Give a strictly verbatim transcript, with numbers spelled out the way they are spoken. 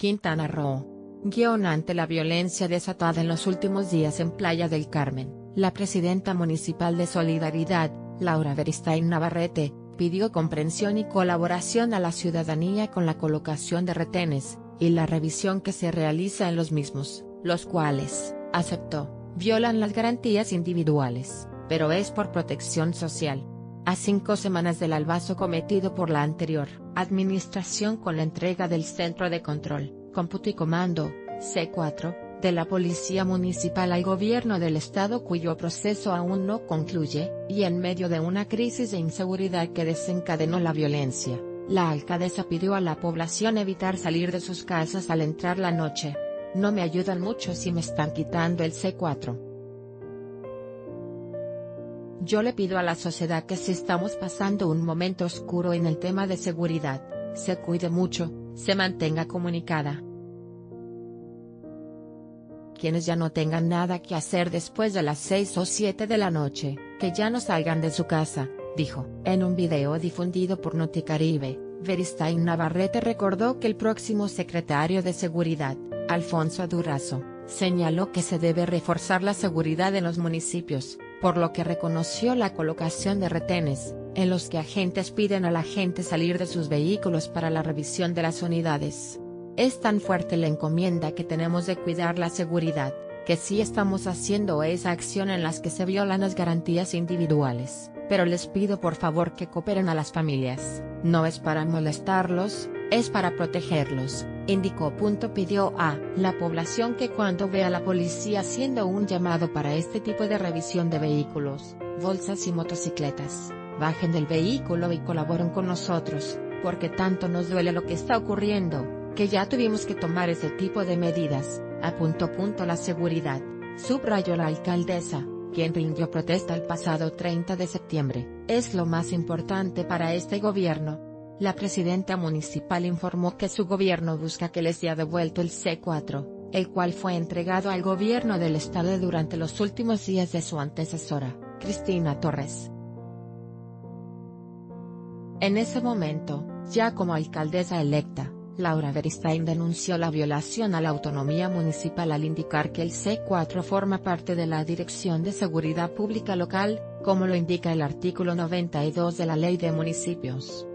Quintana Roo. Guión ante la violencia desatada en los últimos días en Playa del Carmen, la presidenta municipal de Solidaridad, Laura Beristain Navarrete, pidió comprensión y colaboración a la ciudadanía con la colocación de retenes, y la revisión que se realiza en los mismos, los cuales, aceptó, violan las garantías individuales, pero es por protección social. A cinco semanas del albazo cometido por la anterior administración con la entrega del Centro de Control, Cómputo y Comando, C cuatro, de la Policía Municipal al Gobierno del Estado cuyo proceso aún no concluye, y en medio de una crisis de inseguridad que desencadenó la violencia, la alcaldesa pidió a la población evitar salir de sus casas al entrar la noche. No me ayudan mucho si me están quitando el C cuatro. Yo le pido a la sociedad que si estamos pasando un momento oscuro en el tema de seguridad, se cuide mucho, se mantenga comunicada. Quienes ya no tengan nada que hacer después de las seis o siete de la noche, que ya no salgan de su casa, dijo. En un video difundido por Noticaribe, Beristain Navarrete recordó que el próximo secretario de Seguridad, Alfonso Durazo, señaló que se debe reforzar la seguridad en los municipios, por lo que reconoció la colocación de retenes, en los que agentes piden a la gente salir de sus vehículos para la revisión de las unidades. Es tan fuerte la encomienda que tenemos de cuidar la seguridad, que sí estamos haciendo esa acción en las que se violan las garantías individuales, pero les pido por favor que cooperen a las familias, no es para molestarlos, es para protegerlos, indicó. Pidió a la población que cuando vea a la policía haciendo un llamado para este tipo de revisión de vehículos, bolsas y motocicletas, bajen del vehículo y colaboren con nosotros, porque tanto nos duele lo que está ocurriendo, que ya tuvimos que tomar ese tipo de medidas, apuntó. La seguridad, subrayó la alcaldesa, quien rindió protesta el pasado treinta de septiembre, es lo más importante para este gobierno. La presidenta municipal informó que su gobierno busca que les sea devuelto el C cuatro, el cual fue entregado al gobierno del estado durante los últimos días de su antecesora, Cristina Torres. En ese momento, ya como alcaldesa electa, Laura Beristain denunció la violación a la autonomía municipal al indicar que el C cuatro forma parte de la Dirección de Seguridad Pública Local, como lo indica el artículo noventa y dos de la Ley de Municipios.